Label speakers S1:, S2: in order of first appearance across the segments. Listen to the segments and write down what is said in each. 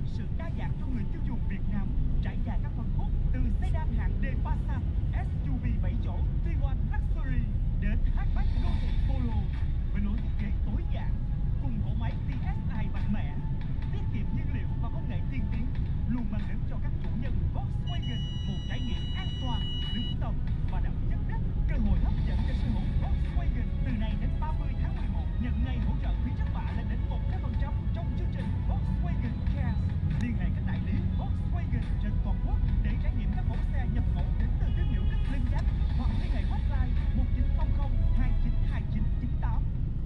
S1: sự đa dạng cho người tiêu dùng Việt Nam, trải dài các phân khúc từ sedan hạng D Passat, SUV 7 chỗ Tiguan Luxury đến hatchback đô thị Polo với lối thiết kế tối giản cùng cỗ máy TSI mạnh mẽ, tiết kiệm nhiên liệu và công nghệ tiên tiến, luôn mang đến cho các chủ nhân Volkswagen một trải nghiệm an toàn, đứng tầm và đậm chất đất. Cơ hội hấp dẫn cho sở hữu Volkswagen từ nay đến 30 tháng 11 nhận ngày hỗ trợ phí trước bạ lên đến 100% trong chương trình Volkswagen Cares. Liên hệ các đại lý Volkswagen trên toàn quốc để trải nghiệm các mẫu xe nhập khẩu đến từ thương hiệu Đức Linh Giác hoặc liên hệ hotline 1900 292998.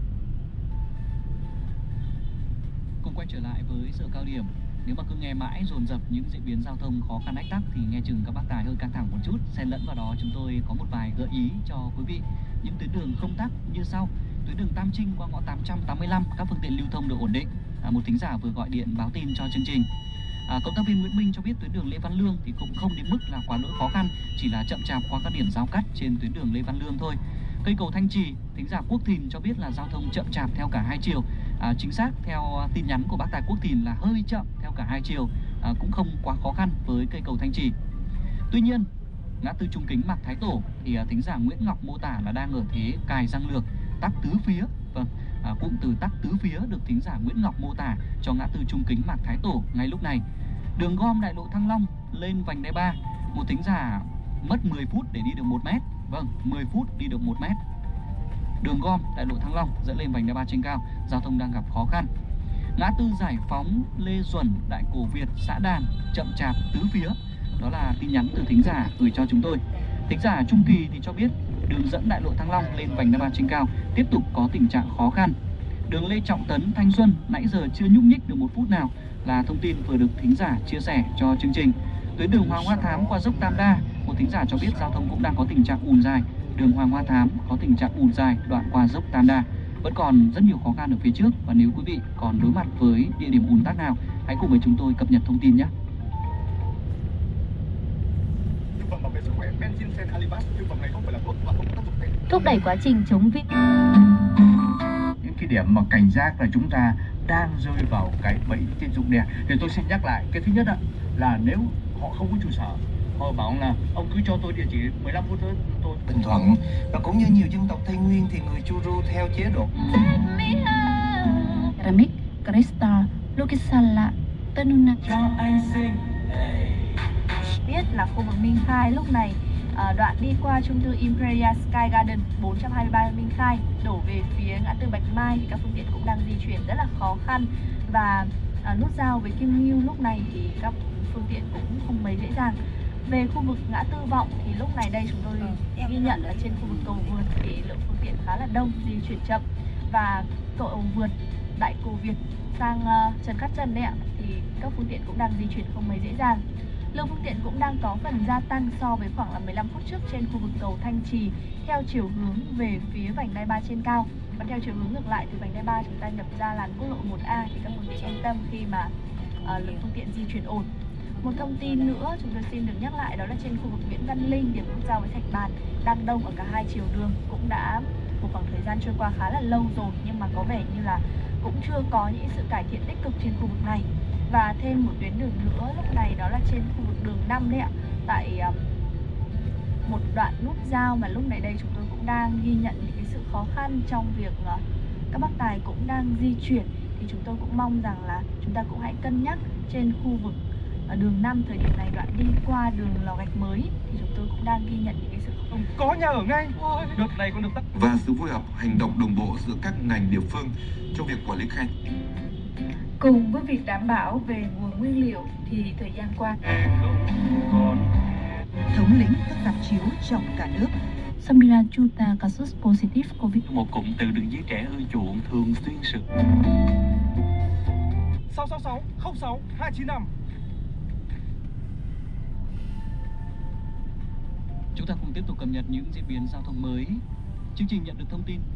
S2: Cùng quay trở lại với giờ cao điểm. Nếu mà cứ nghe mãi dồn dập những diễn biến giao thông khó khăn ách tắc thì nghe chừng các bác tài hơi căng thẳng một chút. Xen lẫn vào đó chúng tôi có một vài gợi ý cho quý vị. Những tuyến đường không tắc như sau. Tuyến đường Tam Trinh qua ngõ 885 các phương tiện lưu thông được ổn định. Một thính giả vừa gọi điện báo tin cho chương trình. Cộng tác viên Nguyễn Minh cho biết tuyến đường Lê Văn Lương thì cũng không đến mức là quá lỗi khó khăn, chỉ là chậm chạp qua các điểm giao cắt trên tuyến đường Lê Văn Lương thôi. Cây cầu Thanh Trì, thính giả Quốc Thìn cho biết là giao thông chậm chạp theo cả hai chiều. Chính xác theo tin nhắn của bác tài Quốc Thìn là hơi chậm theo cả hai chiều, cũng không quá khó khăn với cây cầu Thanh Trì. Tuy nhiên, ngã tư Trung Kính Mạc Thái Tổ thì thính giả Nguyễn Ngọc mô tả là đang ở thế cài răng lược, tắc tứ phía. Vâng, cụm từ tắc tứ phía được thính giả Nguyễn Ngọc mô tả cho ngã tư Trung Kính Mạc Thái Tổ ngay lúc này. Đường gom đại lộ Thăng Long lên vành đai 3, một thính giả mất 10 phút để đi được 1 mét. Vâng, 10 phút đi được 1 mét. Đường gom đại lộ Thăng Long dẫn lên vành đai 3 trên cao, giao thông đang gặp khó khăn. Ngã tư Giải Phóng, Lê Duẩn, Đại Cổ Việt, xã Đàn chậm chạp tứ phía. Đó là tin nhắn từ thính giả gửi cho chúng tôi. Thính giả Trung Kỳ thì cho biết đường dẫn đại lộ Thăng Long lên vành đai 3 trên cao tiếp tục có tình trạng khó khăn. Đường Lê Trọng Tấn, Thanh Xuân nãy giờ chưa nhúc nhích được 1 phút nào, là thông tin vừa được thính giả chia sẻ cho chương trình. Tuyến đường Hoàng Hoa Thám qua dốc Tam Đa, một thính giả cho biết giao thông cũng đang có tình trạng ùn dài. Đường Hoàng Hoa Thám có tình trạng ùn dài đoạn qua dốc Tam Đa, vẫn còn rất nhiều khó khăn ở phía trước. Và nếu quý vị còn đối mặt với địa điểm ùn tắc nào, hãy cùng với chúng tôi cập nhật thông tin nhé.
S3: Thúc đẩy quá trình chống vi.
S4: Những cái điểm mà cảnh giác là chúng ta đang rơi vào cái bẫy tín dụng đen. Thì tôi xin nhắc lại, cái thứ nhất là nếu họ không có trụ sở, họ bảo là ông cứ cho tôi địa chỉ 15 phút tới tôi.
S5: Bình Thuận và cũng như nhiều dân tộc Tây Nguyên thì người Churu theo chế độ
S3: Ceramic, Crystal, Lukisala, Tenuna.
S6: Biết là khu vực Minh Khai lúc này đoạn đi qua chung cư Imperial Sky Garden 423 Minh Khai đổ về phía ngã tư Bạch Mai thì các phương tiện cũng đang di chuyển rất là khó khăn, và nút giao với Kim Ngưu lúc này thì các phương tiện cũng không mấy dễ dàng. Về khu vực ngã tư Vọng thì lúc này đây chúng tôi ghi nhận là trên khu vực cầu vượt thì lượng phương tiện khá là đông, di chuyển chậm, và cầu vượt Đại Cổ Việt sang Trần Cát Trân đấy ạ, thì các phương tiện cũng đang di chuyển không mấy dễ dàng. Lượng phương tiện cũng đang có phần gia tăng so với khoảng là 15 phút trước trên khu vực cầu Thanh Trì theo chiều hướng về phía vành đai 3 trên cao. Và theo chiều hướng ngược lại từ vành đai 3 chúng ta nhập ra làn quốc lộ 1A thì các phương tiện yên tâm khi mà lượng phương tiện di chuyển ổn. Một thông tin nữa chúng tôi xin được nhắc lại đó là trên khu vực Nguyễn Văn Linh, điểm nút giao với Thạch Bàn đang đông ở cả hai chiều đường, cũng đã một khoảng thời gian trôi qua khá là lâu rồi nhưng mà có vẻ như là cũng chưa có những sự cải thiện tích cực trên khu vực này. Và thêm một tuyến đường nữa lúc này đó là trên khu vực đường 5 đấy ạ, tại một đoạn nút giao mà lúc này đây chúng tôi cũng đang ghi nhận những cái sự khó khăn trong việc các bác tài cũng đang di chuyển, thì chúng tôi cũng mong rằng là chúng ta cũng hãy cân nhắc trên khu vực đường 5 thời điểm này, đoạn đi qua đường Lò Gạch Mới thì chúng tôi cũng đang ghi nhận những cái sự khó khăn.
S1: Có nhà ở ngay, đợt này còn được tắt.
S7: Và sự phối hợp hành động đồng bộ giữa các ngành địa phương trong việc quản lý khách.
S8: Cùng với việc đảm bảo về nguồn nguyên liệu thì thời gian qua
S9: thống lĩnh các rạp chiếu trong cả nước.
S3: Samira Chuta Kasus Positive Covid.
S2: Một cụm từ được giới trẻ ưa chuộng thường xuyên sử
S1: 666 06 295.
S2: Chúng ta cùng tiếp tục cập nhật những diễn biến giao thông mới. Chương trình nhận được thông tin.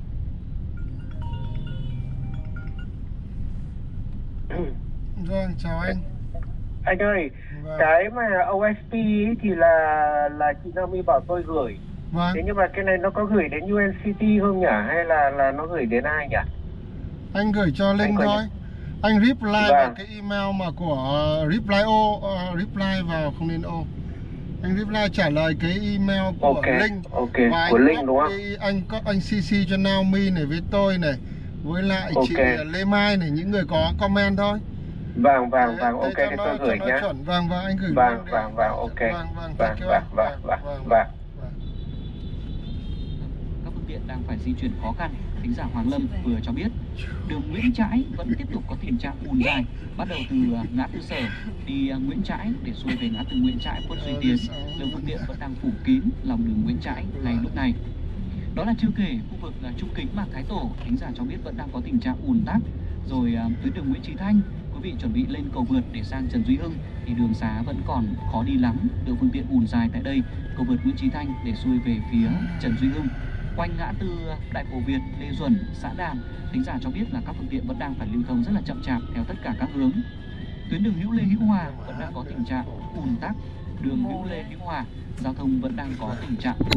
S10: Vâng, chào anh.
S11: Anh ơi,
S10: Vâng.
S11: cái mà OSP ấy thì là chị Naomi bảo tôi gửi.
S10: Vâng.
S11: Thế nhưng mà cái này nó có gửi đến UNCT không nhỉ? Hay là nó gửi đến ai nhỉ?
S10: Anh gửi cho Linh thôi. Anh reply
S11: Vâng.
S10: vào cái email mà của reply vào, không nên ô. Anh reply trả lời cái email của
S11: Ok,
S10: Linh.
S11: ok,
S10: Và
S11: của Linh đúng không?
S10: anh CC cho Naomi này với tôi này, với lại
S11: Ok.
S10: chị Lê Mai này, những người có comment thôi.
S11: Vâng,
S10: Thế
S11: ok,
S10: cho
S11: thì
S10: nó-
S11: tôi gửi
S10: cho nó
S11: nhá.
S10: chuẩn. Vâng, anh gửi
S11: Vâng,
S10: luôn đi.
S11: vâng, ok.
S10: Vâng,
S11: Vâng,
S10: thank you anh.
S11: vâng.
S2: Các phương tiện đang phải di chuyển khó khăn. Thính giả Hoàng Lâm vừa cho biết đường Nguyễn Trãi vẫn tiếp tục có tình trạng ùn dài, bắt đầu từ ngã tư Sở đi Nguyễn Trãi để xuôi về ngã tư Nguyễn Trãi, Khuất Duy Tiến. Lượng phương tiện vẫn đang phủ kín lòng đường Nguyễn Trãi ngay lúc này. Đó là chưa kể khu vực Trung Kính, Mạc Thái Tổ, thính giả cho biết vẫn đang có tình trạng ùn tắc. Rồi tuyến đường Nguyễn Chí Thanh, quý vị chuẩn bị lên cầu vượt để sang Trần Duy Hưng thì đường xá vẫn còn khó đi lắm, lượng phương tiện ùn dài tại đây, cầu vượt Nguyễn Chí Thanh để xuôi về phía Trần Duy Hưng. Quanh ngã tư Đại Cổ Việt, Lê Duẩn, xã Đàn, thính giả cho biết là các phương tiện vẫn đang phải lưu thông rất là chậm chạp theo tất cả các hướng. Tuyến đường Hữu Lê Hữu Hòa vẫn đang có tình trạng ùn tắc, đường Hữu Lê Hữu Hòa, giao thông vẫn đang có tình trạng